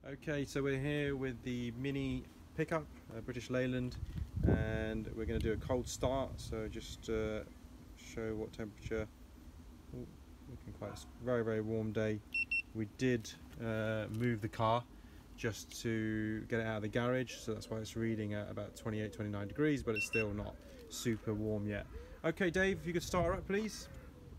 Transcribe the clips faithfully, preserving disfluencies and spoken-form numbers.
Okay, so we're here with the mini pickup, uh, British Leyland, and we're going to do a cold start. So just uh, show what temperature. Ooh, looking quite a very very warm day. We did uh, move the car just to get it out of the garage, so that's why it's reading at about twenty-eight, twenty-nine degrees, but it's still not super warm yet. Okay, Dave, if you could start her up, please.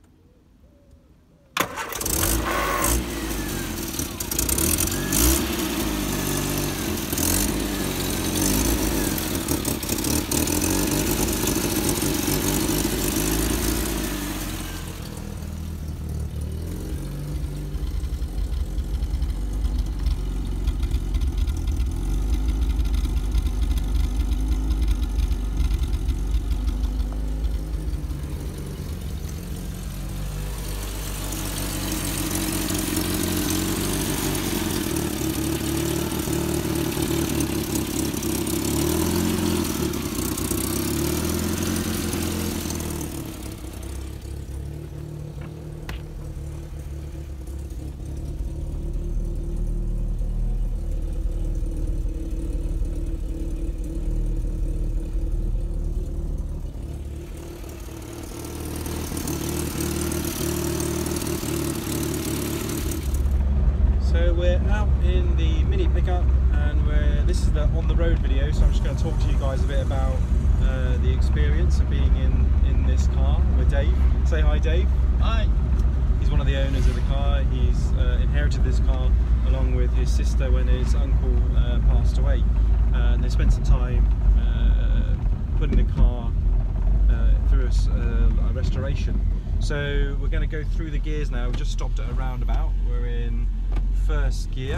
So we're out in the mini pickup, and we're, this is the on the road video, so I'm just going to talk to you guys a bit about uh, the experience of being in, in this car with Dave. Say hi, Dave. Hi. He's one of the owners of the car. He's uh, inherited this car along with his sister when his uncle uh, passed away, uh, and they spent some time uh, putting the car uh, through a, uh, a restoration. So we're going to go through the gears now. We've just stopped at a roundabout. We're in first gear,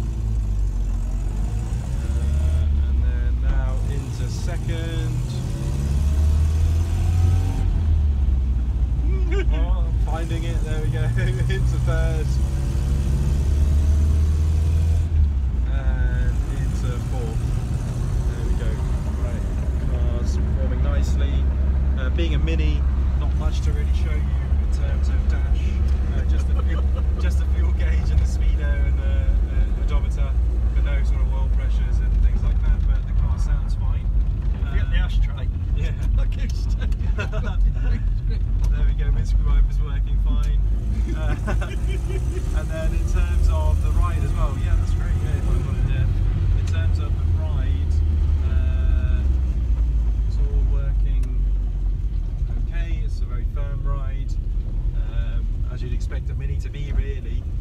uh, and then now into second. Oh, I'm finding it, there we go. Into third, and into fourth. There we go. Right, car's performing nicely. Uh, being a mini, not much to really show you in terms of dash. Uh, just the fuel, just the fuel gauge and the speedo and the, the odometer, but no sort of oil pressures and things like that. But the car sounds fine. Uh, Get the ashtray. Yeah. I keep staying. There we go. Windscreen wiper's working fine. Uh, and then in terms of the ride as well, yeah, that's great. Yeah, if I got it there. In terms of the ride, uh, it's all working okay. It's a very firm ride. As you'd expect a mini to be, really.